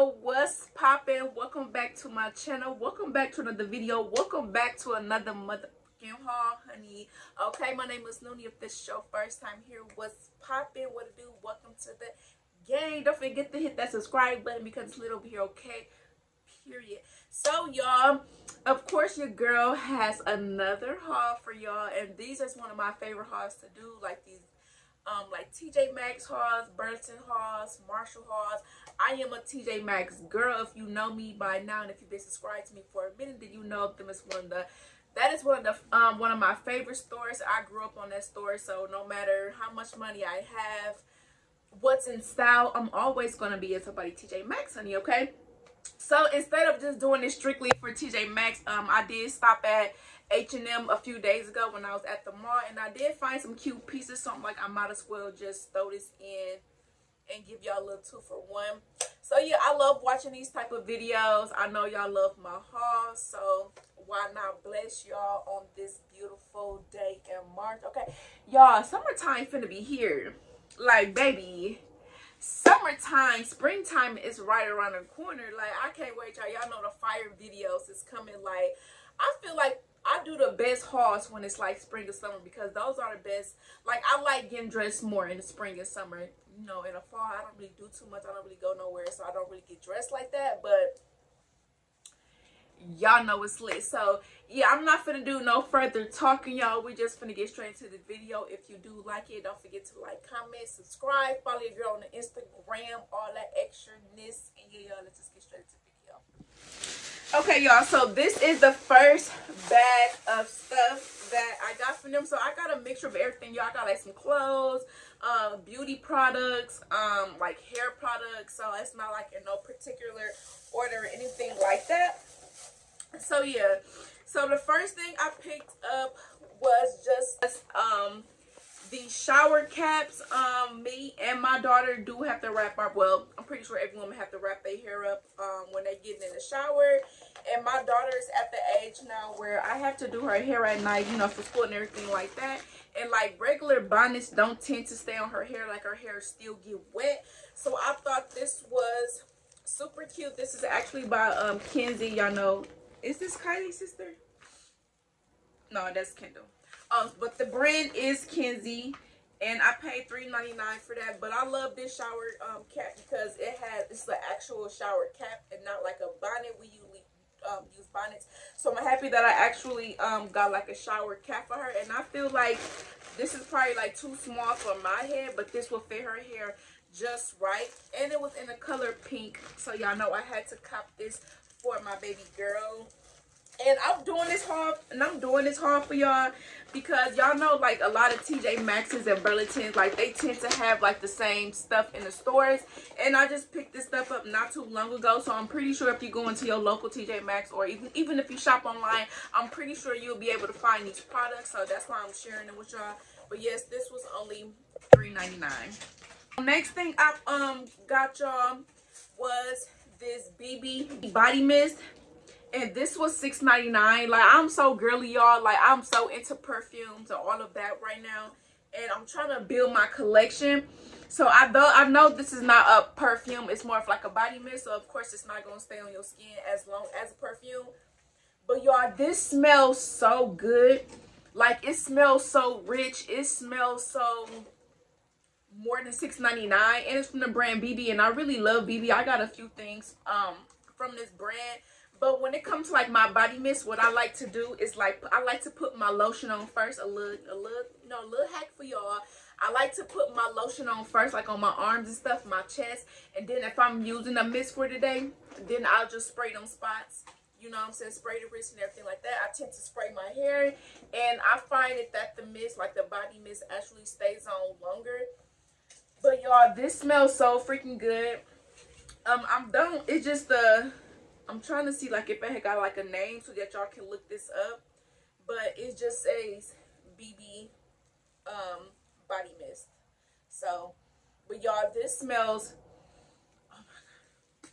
Yo, what's poppin'? Welcome back to my channel. Welcome back to another video. Welcome back to another motherfucking haul, honey. Okay, my name is Noonie. If this is your first time here, what's poppin'? What to do? Welcome to the gang. Don't forget to hit that subscribe button because it's lit over here, okay? Period. So, y'all, of course, your girl has another haul for y'all, and these are one of my favorite hauls to do, like these like TJ Maxx hauls, Burlington hauls, Marshall hauls. I am a TJ Maxx girl. If you know me by now, and if you've been subscribed to me for a minute, then you know them as that is one of my favorite stores. I grew up on that store, so no matter how much money I have, what's in style, I'm always gonna be at somebody TJ Maxx, honey. Okay. So instead of just doing this strictly for TJ Maxx, I did stop at H&M a few days ago when I was at the mall, and I did find some cute pieces, so I'm like, I might as well just throw this in and give y'all a little 2-for-1. So yeah, I love watching these type of videos. I know y'all love my hauls, so why not bless y'all on this beautiful day in March? Okay, y'all, summertime finna be here. Like, baby, summertime, springtime is right around the corner. Like, I can't wait, y'all know the fire videos is coming. Like, I feel like I do the best hauls when it's like spring or summer, because those are the best. Like, I like getting dressed more in the spring and summer. You know, in the fall I don't really do too much. I don't really go nowhere, so I don't really get dressed like that. But y'all know it's lit. So yeah, I'm not finna do no further talking, y'all. We just finna get straight into the video. If you do like it, don't forget to like, comment, subscribe, follow your girl on the Instagram, all that extraness. And yeah, y'all, let's just get straight to the video. Okay, y'all, so this is the first bag of stuff that I got from them. So I got a mixture of everything, y'all. I got like some clothes, beauty products, like hair products. So it's not like in no particular order or anything like that. So yeah, so the first thing I picked up was just the shower caps. Me and my daughter do have to wrap our, well, I'm pretty sure every woman have to wrap their hair up when they get in the shower. And my daughter is at the age now where I have to do her hair at night, you know, for school and everything like that. And like regular bonnets don't tend to stay on her hair, like her hair still get wet. So I thought this was super cute. This is actually by Kenzie. Y'all know, is this Kylie's sister? No, that's Kendall. But the brand is Kenzie, and I paid $3.99 for that. But I love this shower cap because it's an actual shower cap and not like a bonnet. We usually use bonnets, so I'm happy that I actually got like a shower cap for her. And I feel like this is probably like too small for my head, but this will fit her hair just right. And it was in the color pink, so y'all know I had to cop this for my baby girl. And I'm doing this haul for y'all because y'all know, like, a lot of TJ Maxx's and Burlington's, like, they tend to have like the same stuff in the stores. And I just picked this stuff up not too long ago, so I'm pretty sure if you go into your local TJ Maxx, or even if you shop online, I'm pretty sure you'll be able to find these products. So that's why I'm sharing them with y'all. But yes, this was only $3.99. Next thing I got y'all was this BB body mist. And this was $6.99. Like, I'm so girly, y'all. Like, I'm so into perfumes and all of that right now. And I'm trying to build my collection. So I know this is not a perfume. It's more of like a body mist. So of course it's not going to stay on your skin as long as a perfume. But y'all, this smells so good. Like, it smells so rich. It smells so more than $6.99. And it's from the brand BB. And I really love BB. I got a few things from this brand. But when it comes to like my body mist, what I like to do is, like, I like to put my lotion on first. A little hack for y'all. I like to put my lotion on first, like on my arms and stuff, my chest. And then if I'm using a mist for today, then I'll just spray them spots. You know what I'm saying? Spray the wrist and everything like that. I tend to spray my hair. And I find that the mist, like the body mist, actually stays on longer. But y'all, this smells so freaking good. I'm done. It's just I'm trying to see like if it had got like a name so that y'all can look this up, but it just says BB body mist. So, but y'all, this smells, oh my god,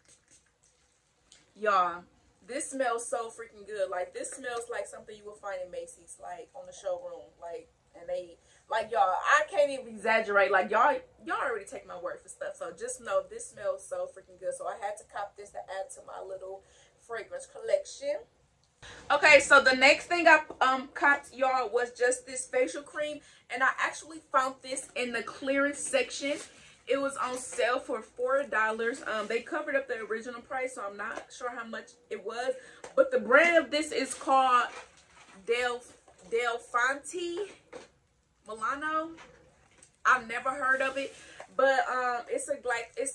y'all, this smells so freaking good. Like, this smells like something you will find in Macy's, like on the showroom. Like, And they, like, y'all, I can't even exaggerate. Like, y'all already take my word for stuff. So just know this smells so freaking good. So I had to cop this to add to my little fragrance collection. Okay, so the next thing I copped, y'all, was just this facial cream, and I actually found this in the clearance section. It was on sale for $4. They covered up the original price, so I'm not sure how much it was, but the brand of this is called Del Fonte Milano. I've never heard of it, but it's a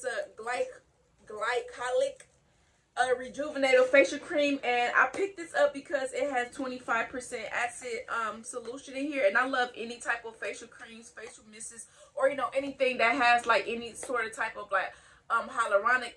glycolic rejuvenator facial cream, and I picked this up because it has 25% acid solution in here, and I love any type of facial creams, facial mists, or you know, anything that has like any sort of type of like hyaluronic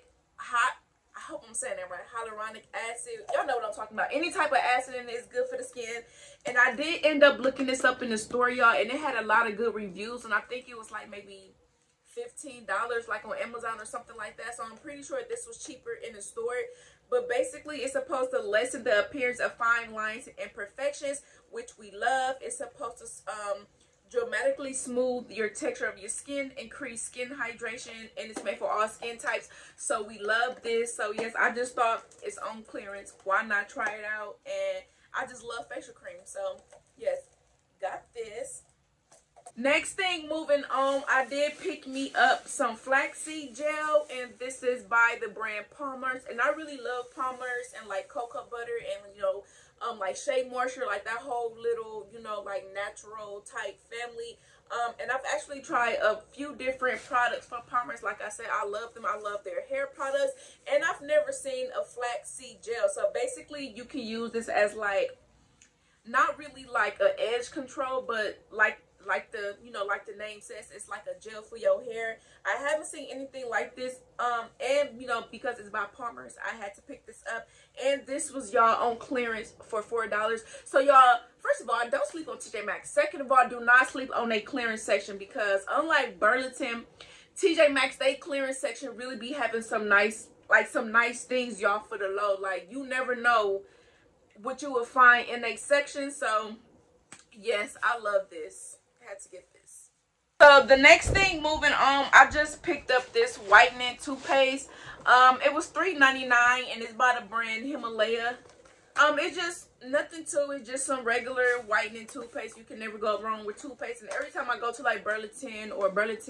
I hope I'm saying that right, hyaluronic acid. Y'all know what I'm talking about. Any type of acid in it is good for the skin. And I did end up looking this up in the store, y'all, and it had a lot of good reviews, and I think it was like maybe $15 like on Amazon or something like that. So I'm pretty sure this was cheaper in the store. But basically it's supposed to lessen the appearance of fine lines and imperfections, which we love. It's supposed to dramatically smooth your texture of your skin, increase skin hydration, and it's made for all skin types. So we love this. So yes, I just thought it's on clearance, why not try it out? And I just love facial cream, so yes, got this. Next thing, moving on, I did pick me up some flaxseed gel, and this is by the brand Palmer's, and I really love Palmer's and like cocoa butter and, you know, like Shea Moisture, like that whole little, you know, like natural type family. And I've actually tried a few different products from Palmer's. Like I said, I love them. I love their hair products, and I've never seen a flaxseed gel. So basically you can use this as like, not really like a edge control, but like the, you know, like the name says, it's like a gel for your hair. I haven't seen anything like this, and you know, because it's by Palmer's, I had to pick this up, and this was, y'all, on clearance for $4. So y'all, first of all, don't sleep on TJ Maxx. Second of all, do not sleep on a clearance section, because unlike Burlington, TJ Maxx, they clearance section really be having some nice things, y'all, for the low. Like, you never know what you will find in a section. So yes, I love this. Had to get this. So the next thing, moving on, I just picked up this whitening toothpaste. It was $3.99, and it's by the brand Himalaya. It's just nothing to it, just some regular whitening toothpaste. You can never go wrong with toothpaste. And every time I go to like Burlington or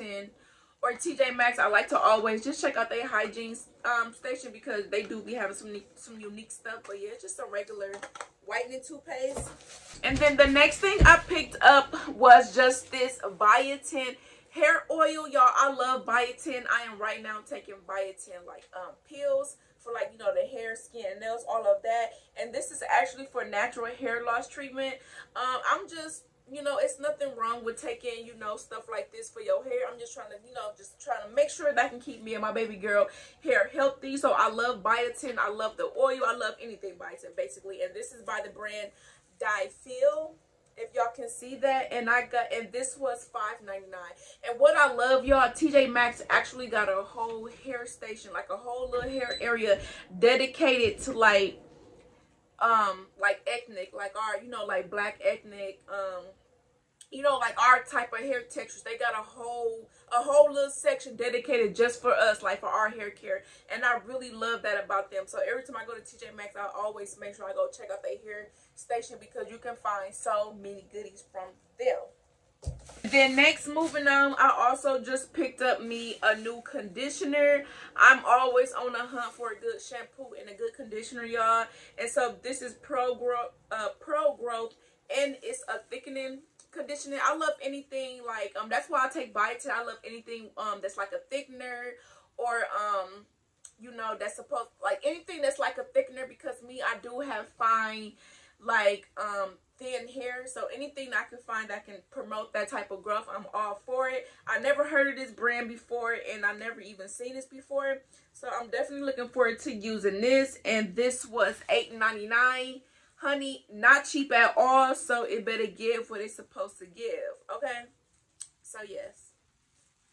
TJ Maxx, I like to always just check out their hygiene station, because they do be having some unique stuff. But yeah, it's just a regular whitening toothpaste. And then the next thing I picked up was just this biotin hair oil, y'all. I love biotin. I am right now taking biotin like pills for, like, you know, the hair, skin, nails, all of that. And this is actually for natural hair loss treatment. I'm just, you know, it's nothing wrong with taking, you know, stuff like this for your hair. I'm just trying to, you know, make sure that can keep me and my baby girl hair healthy. So I love biotin. I love the oil. I love anything biotin, basically. And this is by the brand Feel, if y'all can see that. And this was $5.99. And what I love, y'all, TJ Maxx actually got a whole hair station, like a whole little hair area dedicated to like ethnic, like our, you know, like black ethnic, you know, like our type of hair textures. They got a whole little section dedicated just for us, like for our hair care. And I really love that about them. So every time I go to TJ Maxx, I always make sure I go check out their hair station, because you can find so many goodies from them. Then next, moving on, I also just picked up me a new conditioner. I'm always on the hunt for a good shampoo and a good conditioner, y'all. And so this is Pro Growth, and it's a thickening conditioner. I love anything like that's why I take biotin. I love anything that's like a thickener, or you know, that's supposed, like anything that's like a thickener, because me, I do have fine, like thin hair. So anything I can find that can promote that type of growth, I'm all for it. I never heard of this brand before, and I never even seen this before, so I'm definitely looking forward to using this. And this was $8.99. Honey, not cheap at all, so it better give what it's supposed to give. Okay, so yes.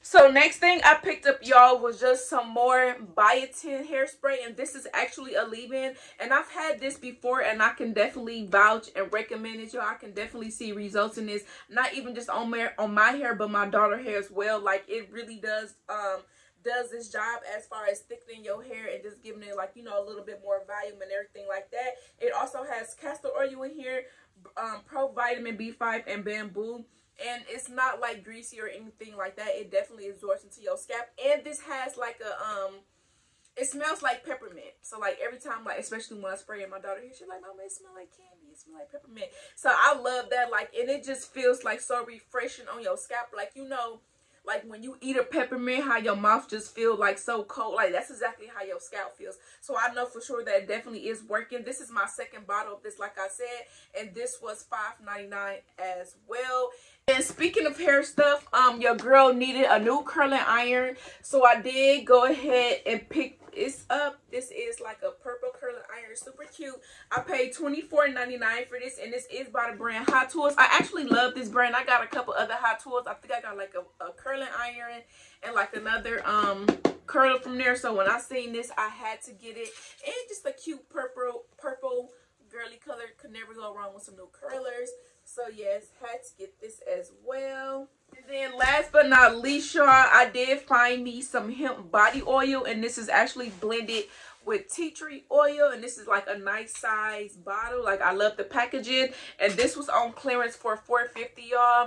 So next thing I picked up, y'all, was just some more biotin hairspray, and this is actually a leave-in, and I've had this before, and I can definitely vouch and recommend it, y'all. I can definitely see results in this, not even just on my hair, but my daughter's hair as well. Like, it really does this job as far as thickening your hair and just giving it, like, you know, a little bit more volume and everything like that. It also has castor oil in here, pro vitamin B5, and bamboo. And it's not like greasy or anything like that. It definitely absorbs into your scalp. And this has like a it smells like peppermint. So like every time, like especially when I spray in my daughter here, she's like, "Mama, it smells like candy. It smells like peppermint." So I love that. Like, and it just feels like so refreshing on your scalp. Like, you know, like when you eat a peppermint, how your mouth just feels like so cold. Like, that's exactly how your scalp feels. So I know for sure that it definitely is working. This is my second bottle of this, like I said, and this was $5.99 as well. And speaking of hair stuff, your girl needed a new curling iron, so I did go ahead and pick this up. This is like a purple curling iron, super cute. I paid $24.99 for this, and this is by the brand Hot Tools. I actually love this brand. I got a couple other Hot Tools. I think I got like a curling iron and like another curler from there. So when I seen this, I had to get it. And just a cute purple girly color. Could never go wrong with some new curlers. So yes, had to get this as well. And then last but not least, y'all, I did find me some hemp body oil, and this is actually blended with tea tree oil, and this is like a nice size bottle. Like, I love the packaging, and this was on clearance for $4.50, y'all.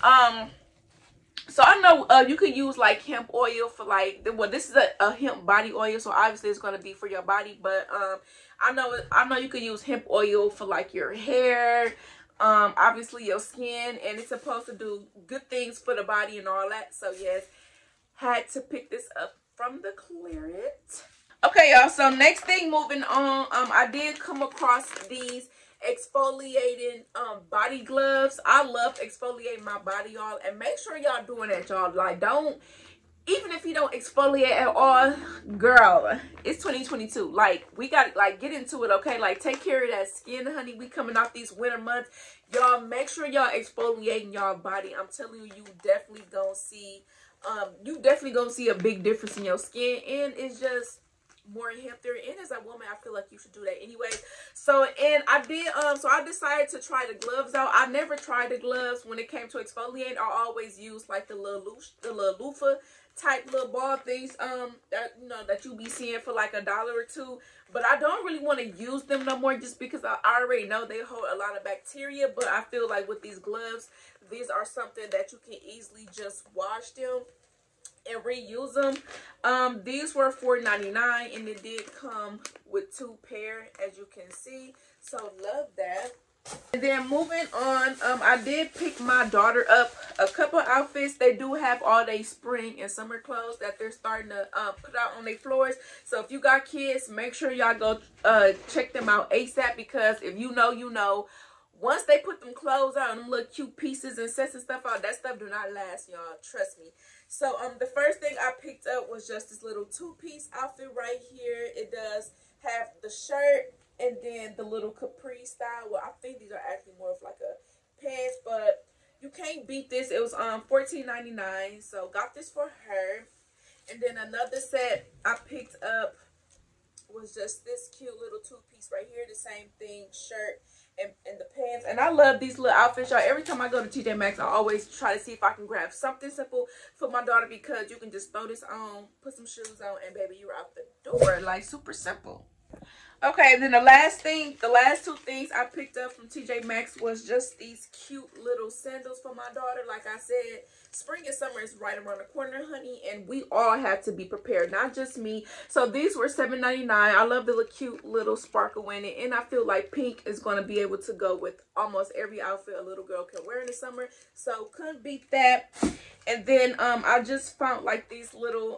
So I know you could use like hemp oil for like, well, this is a hemp body oil, so obviously it's going to be for your body, but I know you could use hemp oil for like your hair, obviously your skin, and it's supposed to do good things for the body and all that. So yes, had to pick this up from the clearance. Okay, y'all, so next thing, moving on, I did come across these exfoliating body gloves. I love exfoliating my body, y'all, and make sure y'all doing that, y'all. Like, don't, even if you don't exfoliate at all, girl, it's 2022. Like, we gotta like get into it, okay? Like, take care of that skin, honey. We coming off these winter months, y'all. Make sure y'all exfoliating y'all body. I'm telling you, you definitely gonna see a big difference in your skin, and it's just more healthier. And as a woman, I feel like you should do that anyway. So, and I did so I decided to try the gloves out. I never tried the gloves when it came to exfoliate. I always use like the little loofah type little ball things that, you know, that you be seeing for like $1 or $2, but I don't really want to use them no more, just because I already know they hold a lot of bacteria. But I feel like with these gloves, these are something that you can easily just wash them and reuse them. These were $4.99, and it did come with 2 pair, as you can see. So love that. And then moving on, I did pick my daughter up a couple outfits. They do have all day spring and summer clothes that they're starting to put out on their floors. So if you got kids, make sure y'all go check them out ASAP, because if you know, you know. Once they put them clothes out and them little cute pieces and sets and stuff out, that stuff do not last, y'all. Trust me. So the first thing I picked up was just this little 2-piece outfit right here. It does have the shirt and then the little capri style. Well, I think these are actually more of like a pants, but you can't beat this. It was $14.99, so got this for her. And then another set I picked up was just this cute little 2-piece right here. The same thing, shirt and the pants. And I love these little outfits, y'all. Every time I go to TJ Maxx, I always try to see if I can grab something simple for my daughter, because you can just throw this on, put some shoes on, and baby, you're out the door. Like, super simple. Okay, then the last 2 things I picked up from TJ Maxx was just these cute little sandals for my daughter. Like I said, spring and summer is right around the corner, honey, and we all have to be prepared, not just me. So these were $7.99. I love the cute little sparkle in it, and I feel like pink is going to be able to go with almost every outfit a little girl can wear in the summer. So couldn't beat that. And then I just found like these little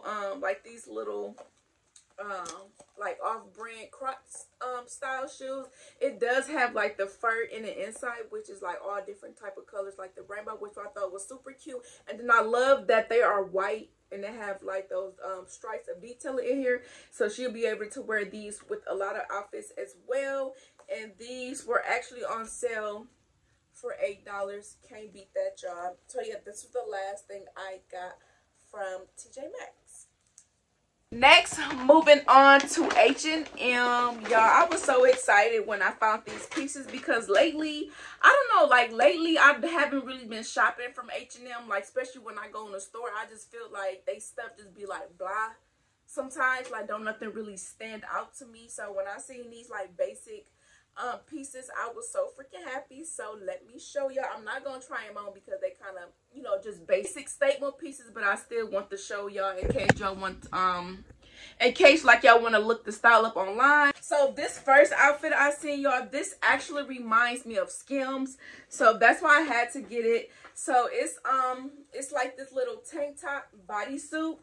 like off-brand Crocs style shoes. It does have like the fur in the inside, which is like all different type of colors, like the rainbow, which I thought was super cute. And then I love that they are white and they have like those stripes of detailing in here, so she'll be able to wear these with a lot of outfits as well. And these were actually on sale for $8. Can't beat that, y'all. So yeah, this was the last thing I got from TJ Maxx. Next, moving on to H&M. Y'all, I was so excited when I found these pieces because lately, I don't know, like lately I haven't really been shopping from H&M, like especially when I go in the store. I just feel like they stuff just be like blah sometimes, like don't nothing really stand out to me. So when I seen these like basic pieces, I was so freaking happy. So let me show y'all. I'm not gonna try them on because they kind of, you know, just basic statement pieces, but I still want to show y'all in case y'all want in case like y'all want to look the style up online. So this first outfit I seen, y'all, this actually reminds me of Skims, so that's why I had to get it. So it's like this little tank top bodysuit.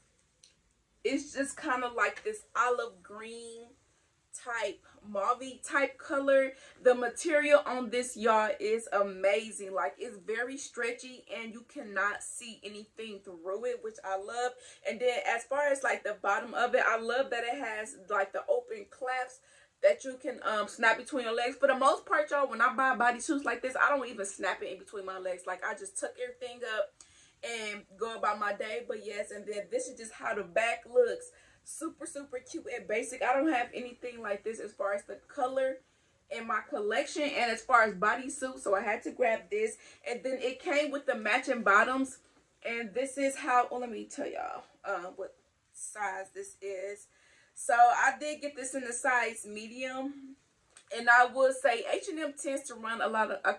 It's just kind of like this olive green type, mauve type color. The material on this, y'all, is amazing. Like, it's very stretchy and you cannot see anything through it, which I love. And then as far as like the bottom of it, I love that it has like the open clasps that you can snap between your legs. For the most part, y'all, when I buy bodysuits like this, I don't even snap it in between my legs. Like, I just tuck everything up and go about my day. But yes, and then this is just how the back looks. Super cute and basic. I don't have anything like this as far as the color in my collection and as far as bodysuit, so I had to grab this. And then it came with the matching bottoms, and this is how, oh, let me tell y'all what size this is. So I did get this in the size medium, and I would say H&M tends to run a lot of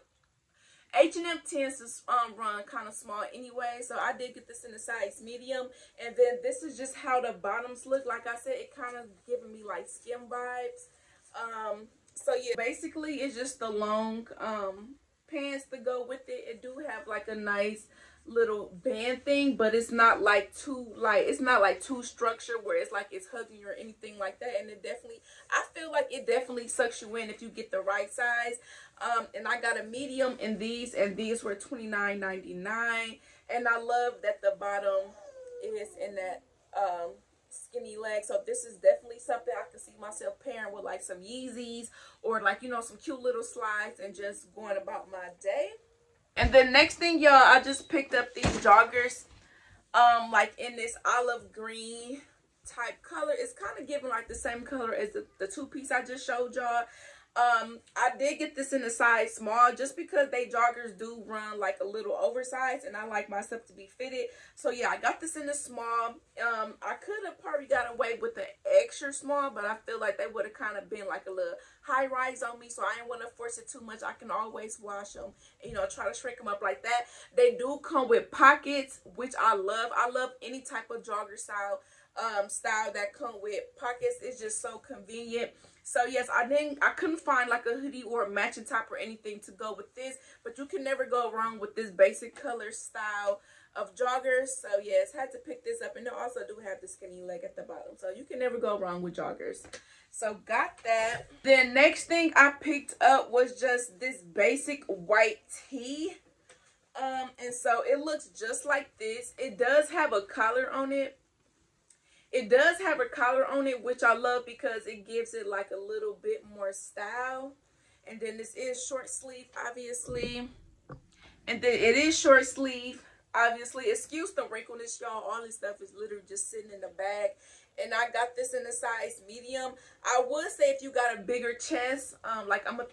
H&M tends to run kind of small anyway, so I did get this in the size medium. And then this is just how the bottoms look. Like I said, it kind of giving me like Skim vibes. So yeah, basically it's just the long pants to go with it. It do have like a nice little band thing, but it's not like too structured where it's like it's hugging you or anything like that. And it definitely, I feel like it definitely sucks you in if you get the right size. And I got a medium in these, and these were $29.99. And I love that the bottom is in that skinny leg. So this is definitely something I can see myself pairing with like some Yeezys or like, you know, some cute little slides and just going about my day. And then next thing, y'all, I just picked up these joggers like in this olive green type color. It's kind of giving like the same color as the two-piece I just showed y'all. I did get this in a size small just because they joggers do run like a little oversized, and I like myself to be fitted. So yeah, I got this in a small. I could have probably got away with the extra small, but I feel like they would have kind of been like a little high rise on me, so I didn't want to force it too much. I can always wash them and, you know, try to shrink them up like that. They do come with pockets, which I love. I love any type of jogger style that come with pockets. It's just so convenient. So yes, I couldn't find like a hoodie or a matching top or anything to go with this, but you can never go wrong with this basic color style of joggers. So yes, had to pick this up. And they also do have the skinny leg at the bottom, so you can never go wrong with joggers. So got that. Then next thing I picked up was just this basic white tee. And so it looks just like this. It does have a collar on it. It does have a collar on it, which I love because it gives it like a little bit more style. And then this is short sleeve, obviously. And then it is short sleeve, obviously. Excuse the wrinkleness, y'all. All this stuff is literally just sitting in the bag. And I got this in a size medium. I would say if you got a bigger chest, like I'm a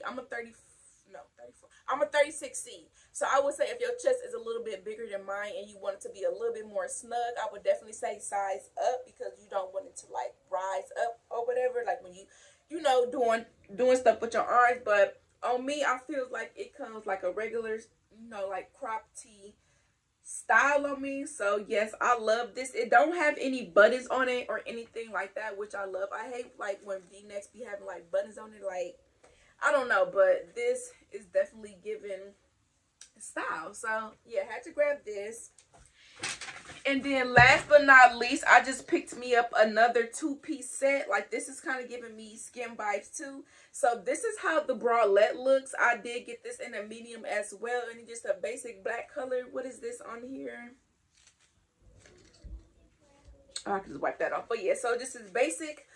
36C. So I would say if your chest is a little bit bigger than mine and you want it to be a little bit more snug, I would definitely say size up, because you don't want it to like rise up or whatever, like when you know, doing stuff with your arms. But on me, I feel like it comes like a regular, you know, like crop tee style on me. So yes, I love this. It don't have any buttons on it or anything like that, which I love. I hate like when V-necks be having like buttons on it, like I don't know, but this is definitely giving style. So yeah, had to grab this. And then last but not least, I just picked me up another two-piece set. Like, this is kind of giving me Skim vibes too. So this is how the bralette looks. I did get this in a medium as well, and it's just a basic black color. What is this on here? Oh, I can just wipe that off. But yeah, so this is basic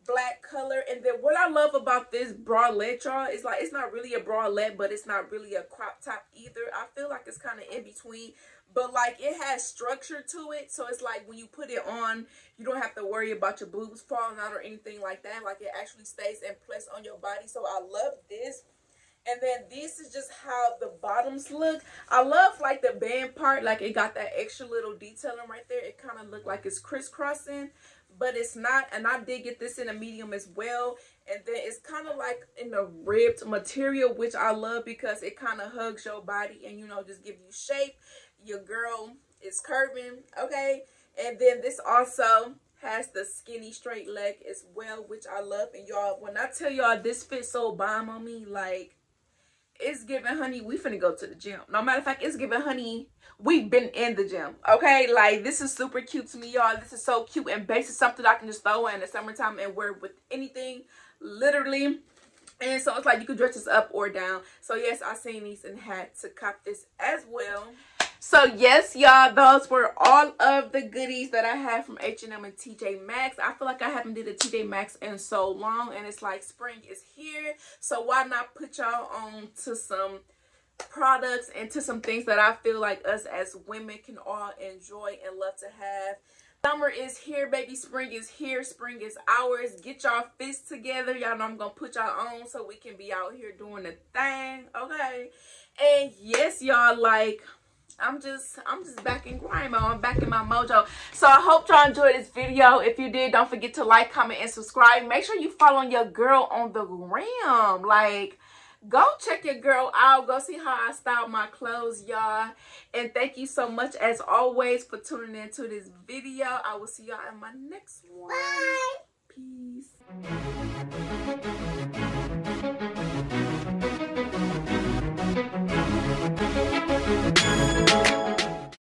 black color. And then what I love about this bralette, y'all, is like it's not really a bralette, but it's not really a crop top either. I feel like it's kind of in between, but like it has structure to it, so it's like when you put it on, you don't have to worry about your boobs falling out or anything like that. Like it actually stays in place on your body. So I love this. And then this is just how the bottoms look. I love like the band part, like it got that extra little detailing right there. It kind of looked like it's crisscrossing, but it's not. And I did get this in a medium as well. And then it's kind of like in the ribbed material, which I love because it kind of hugs your body and, you know, just give you shape. Your girl is curving, okay? And then this also has the skinny straight leg as well, which I love. And y'all, when I tell y'all this fits so bomb on me, like, it's giving, honey, we finna go to the gym. No matter of fact, it's giving, honey, we've been in the gym, okay? Like, this is super cute to me, y'all. This is so cute and basic, something I can just throw in the summertime and wear with anything, literally. And so it's like you could dress this up or down. So yes, I seen these and had to cop this as well. So yes, y'all, those were all of the goodies that I had from H&M and TJ Maxx. I feel like I haven't did a TJ Maxx in so long, and it's like spring is here, so why not put y'all on to some products and to some things that I feel like us as women can all enjoy and love to have. Summer is here, baby. Spring is here. Spring is ours. Get y'all fists together. Y'all know I'm gonna put y'all on so we can be out here doing the thing, okay? And yes, y'all, like, I'm just back in grind mode. I'm back in my mojo. So I hope y'all enjoyed this video. If you did, don't forget to like, comment, and subscribe. Make sure you following your girl on the gram. Like, go check your girl out. Go see how I style my clothes, y'all. And thank you so much, as always, for tuning into this video. I will see y'all in my next one. Bye. Peace.